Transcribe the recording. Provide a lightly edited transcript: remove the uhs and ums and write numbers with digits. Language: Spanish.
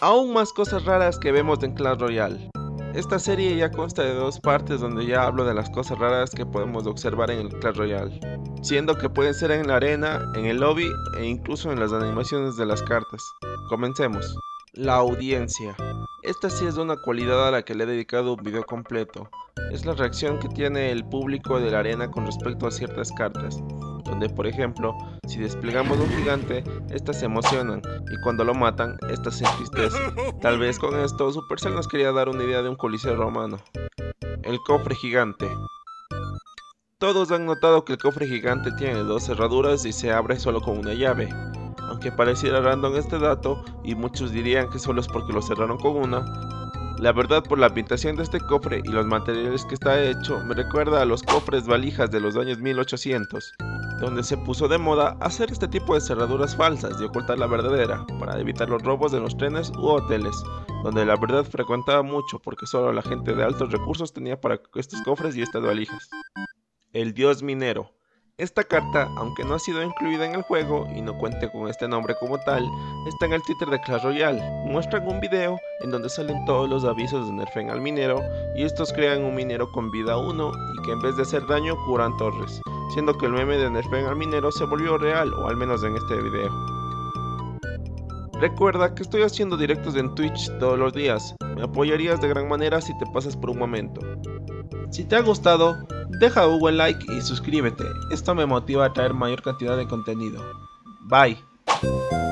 Aún más cosas raras que vemos en Clash Royale. Esta serie ya consta de dos partes donde ya hablo de las cosas raras que podemos observar en el Clash Royale, siendo que pueden ser en la arena, en el lobby e incluso en las animaciones de las cartas. Comencemos. La audiencia. Esta sí es una cualidad a la que le he dedicado un video completo. Es la reacción que tiene el público de la arena con respecto a ciertas cartas, donde por ejemplo, si desplegamos un gigante, estas se emocionan y cuando lo matan, estas se entristecen. Tal vez con esto Supercell nos quería dar una idea de un coliseo romano. El cofre gigante. Todos han notado que el cofre gigante tiene dos cerraduras y se abre solo con una llave. Aunque pareciera random este dato, y muchos dirían que solo es porque lo cerraron con una, la verdad por la pintación de este cofre y los materiales que está hecho me recuerda a los cofres valijas de los años 1800, donde se puso de moda hacer este tipo de cerraduras falsas y ocultar la verdadera, para evitar los robos en los trenes u hoteles, donde la verdad frecuentaba mucho porque solo la gente de altos recursos tenía para estos cofres y estas valijas. El dios minero. Esta carta, aunque no ha sido incluida en el juego y no cuente con este nombre como tal, está en el Twitter de Clash Royale. Muestran un video en donde salen todos los avisos de nerfeen al minero y estos crean un minero con vida 1 y que en vez de hacer daño curan torres, siendo que el meme de nerfeen al minero se volvió real, o al menos en este video. Recuerda que estoy haciendo directos en Twitch todos los días, me apoyarías de gran manera si te pasas por un momento. Si te ha gustado, deja un buen like y suscríbete, esto me motiva a traer mayor cantidad de contenido. Bye.